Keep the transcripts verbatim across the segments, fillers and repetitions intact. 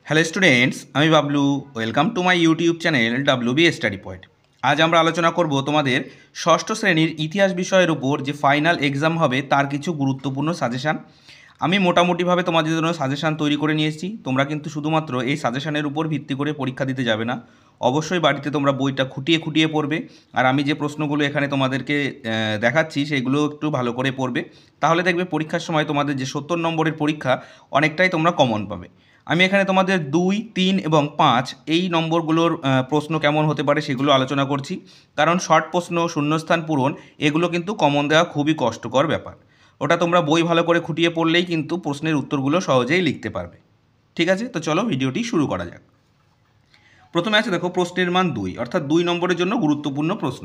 Hello students, আমি Bablu. Welcome to my YouTube channel W B study point. আজ আমরা আলোচনা করব তোমাদের ষষ্ঠ শ্রেণীর ইতিহাস বিষয়ের উপর যে ফাইনাল এক্সাম হবে তার কিছু গুরুত্বপূর্ণ সাজেশান। আমি মোটামুটিভাবে তোমাদের জন্য সাজেশান তৈরি করে নিয়ে এসেছি। তোমরা কিন্তু শুধুমাত্র এই সাজেশানের উপর ভিত্তি করে পরীক্ষা দিতে যাবে না, অবশ্যই বাড়িতে তোমরা বইটা খুঁটিয়ে খুঁটিয়ে পড়বে। আর আমি যে প্রশ্নগুলো এখানে তোমাদেরকে দেখাচ্ছি সেগুলো একটু ভালো করে পড়বে, তাহলে দেখবে পরীক্ষার সময় তোমাদের যে সত্তর নম্বরের পরীক্ষা অনেকটাই তোমরা কমন পাবে। আমি এখানে তোমাদের দুই তিন এবং পাঁচ এই নম্বরগুলোর প্রশ্ন কেমন হতে পারে সেগুলো আলোচনা করছি, কারণ শর্ট প্রশ্ন, শূন্যস্থান পূরণ এগুলো কিন্তু কমন দেওয়া খুবই কষ্টকর ব্যাপার। ওটা তোমরা বই ভালো করে খুঁটিয়ে পড়লেই কিন্তু প্রশ্নের উত্তরগুলো সহজেই লিখতে পারবে। ঠিক আছে, তো চলো ভিডিওটি শুরু করা যাক। প্রথমে আছে দেখো প্রশ্নের মান দুই, অর্থাৎ দুই নম্বরের জন্য গুরুত্বপূর্ণ প্রশ্ন।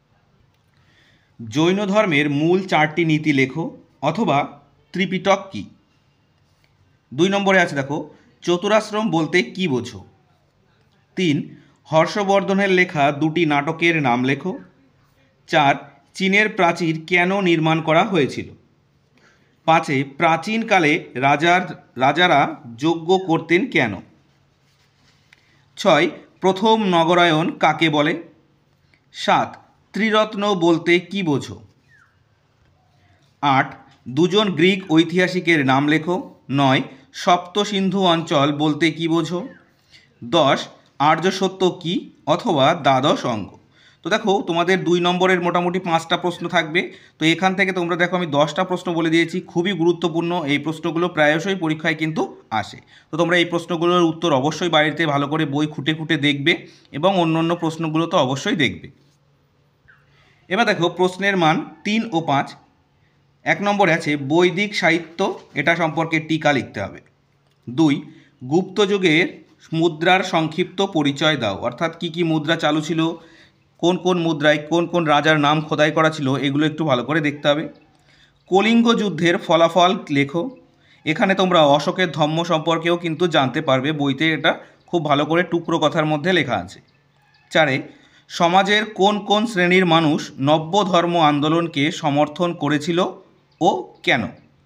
জৈন ধর্মের মূল চারটি নীতি লেখো অথবা ত্রিপিটক কি? দুই নম্বরে আছে দেখো চতুরাশ্রম বলতে কি বোঝো? তিন, হর্ষবর্ধনের লেখা দুটি নাটকের নাম লেখো। চার, চীনের প্রাচীর কেন নির্মাণ করা হয়েছিল? পাঁচে, প্রাচীনকালে রাজার রাজারা যজ্ঞ করতেন কেন? ছয়, প্রথম নগরায়ণ কাকে বলে? সাত, ত্রিরত্ন বলতে কি বোঝো? আট, দুজন গ্রিক ঐতিহাসিকের নাম লেখো। নয়, সপ্ত সিন্ধু অঞ্চল বলতে কি বোঝো? দশ, আর্য সত্য কি অথবা দ্বাদশ অঙ্গ? তো দেখো তোমাদের দুই নম্বরের মোটামুটি পাঁচটা প্রশ্ন থাকবে। তো এখান থেকে তোমরা দেখো আমি দশটা প্রশ্ন বলে দিয়েছি, খুবই গুরুত্বপূর্ণ। এই প্রশ্নগুলো প্রায়শই পরীক্ষায় কিন্তু আসে। তো তোমরা এই প্রশ্নগুলোর উত্তর অবশ্যই বাড়িতে ভালো করে বই খুঁটে খুঁটে দেখবে এবং অন্য অন্য প্রশ্নগুলো তো অবশ্যই দেখবে। এবার দেখো প্রশ্নের মান তিন ও পাঁচ। এক নম্বরে আছে বৈদিক সাহিত্য, এটা সম্পর্কে টিকা লিখতে হবে। দুই, গুপ্ত যুগের মুদ্রার সংক্ষিপ্ত পরিচয় দাও, অর্থাৎ কি কি মুদ্রা চালু ছিল, কোন কোন মুদ্রায় কোন কোন রাজার নাম খোদাই করা ছিল, এগুলো একটু ভালো করে দেখতে হবে। কলিঙ্গ যুদ্ধের ফলাফল লেখো। এখানে তোমরা অশোকের ধম্ম সম্পর্কেও কিন্তু জানতে পারবে, বইতে এটা খুব ভালো করে টুকরো কথার মধ্যে লেখা আছে। চারে, সমাজের কোন কোন শ্রেণীর মানুষ নব্য ধর্ম আন্দোলনকে সমর্থন করেছিল ও কেন?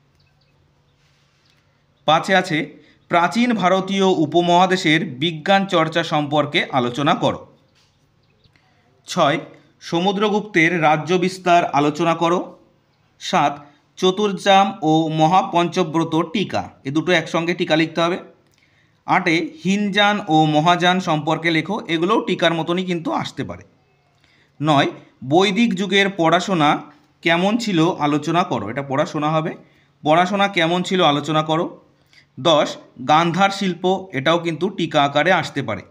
পাঁচে আছে প্রাচীন ভারতীয় উপমহাদেশের বিজ্ঞান চর্চা সম্পর্কে আলোচনা করো। ছয়, সমুদ্রগুপ্তের রাজ্য বিস্তার আলোচনা করো। সাত, চতুর্যাম ও মহাপঞ্চব্রত টিকা, এ দুটো একসঙ্গে টিকা লিখতে হবে। আটে, হিনযান ও মহাযান সম্পর্কে লেখো, এগুলোও টিকার মতনই কিন্তু আসতে পারে। নয়, বৈদিক যুগের পড়াশোনা কেমন ছিল আলোচনা করো, এটা পড়াশোনা হবে, পড়াশোনা কেমন ছিল আলোচনা করো। দশ, গান্ধার শিল্প, এটাও কিন্তু টিকা আকারে আসতে পারে।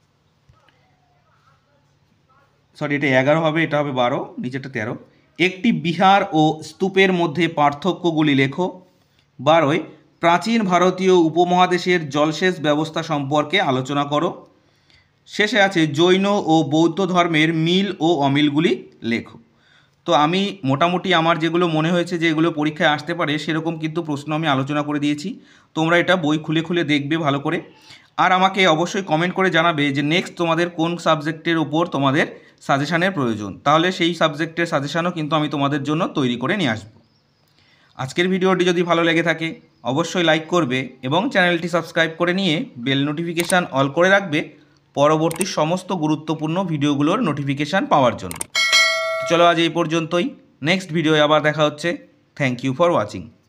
সরি, এটা এগারো হবে, এটা হবে বারো, নিচেটা তেরো। একটি বিহার ও স্তূপের মধ্যে পার্থক্যগুলি লেখো। বারোয়, প্রাচীন ভারতীয় উপমহাদেশের জলসেচ ব্যবস্থা সম্পর্কে আলোচনা করো। শেষে আছে জৈন ও বৌদ্ধ ধর্মের মিল ও অমিলগুলি লেখো। তো আমি মোটামুটি আমার যেগুলো মনে হয়েছে যে এগুলো পরীক্ষায় আসতে পারে সেরকম কিন্তু প্রশ্ন আমি আলোচনা করে দিয়েছি। তোমরা এটা বই খুলে খুলে দেখবে ভালো করে, আর আমাকে অবশ্যই কমেন্ট করে জানাবে যে নেক্সট তোমাদের কোন সাবজেক্টের উপর তোমাদের সাজেশানের প্রয়োজন, তাহলে সেই সাবজেক্টের সাজেশানও কিন্তু আমি তোমাদের জন্য তৈরি করে নিয়ে আসবো। আজকের ভিডিওটি যদি ভালো লেগে থাকে অবশ্যই লাইক করবে এবং চ্যানেলটি সাবস্ক্রাইব করে নিয়ে বেল নোটিফিকেশান অল করে রাখবে পরবর্তী সমস্ত গুরুত্বপূর্ণ ভিডিওগুলোর নোটিফিকেশান পাওয়ার জন্য। চলো আজ এই পর্যন্তই, নেক্সট ভিডিওয়ে আবার দেখা হচ্ছে। Thank you for watching.